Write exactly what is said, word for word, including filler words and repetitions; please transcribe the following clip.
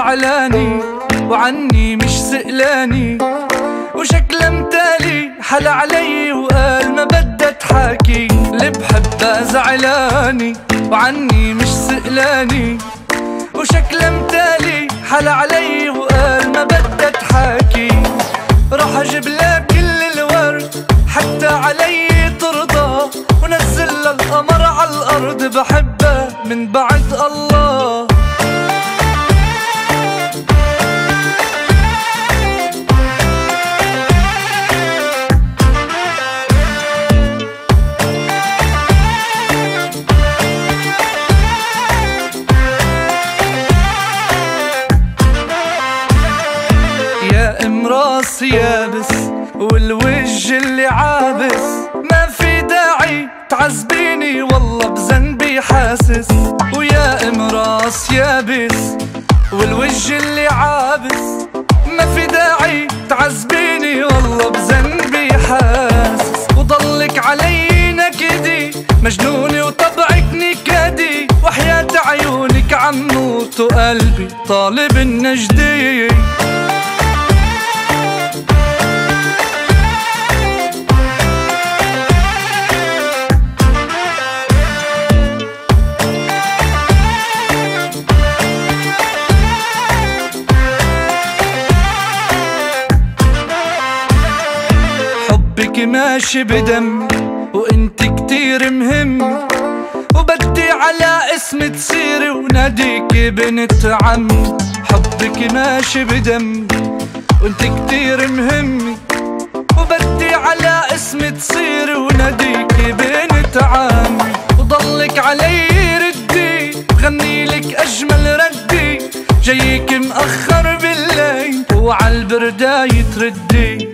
زعلاني وعني مش سئلاني، وشكله متالي حل علي وقال ما بدها تحاكي. اللي بحبها زعلاني وعني مش سئلاني، وشكله متالي حل علي وقال ما بدها تحاكي. راح اجيب لها كل الورد حتى علي ترضى، ونزل القمر على الارض بحبها من بعد الله. يا ام راس يابس والوجه اللي عابس، ما في داعي تعذبيني والله بذنبي حاسس. ويا ام راس يابس والوجه اللي عابس، ما في داعي تعذبيني والله بذنبي حاسس. وضلك علي نكدي مجنوني وطبعك نكدي، وحياة عيونك عموت وقلبي طالب النجدي. حبك ماشي بدم وانت كتير مهم، وبدي على اسم تصيري وناديك بنت عم. حبك ماشي بدم وانت كتير مهم، وبدي على اسم تصيري وناديك بنت عم. وضلك علي ردي بغنيلك اجمل ردي، جايك مأخر بالليل وعالبرداية تردي.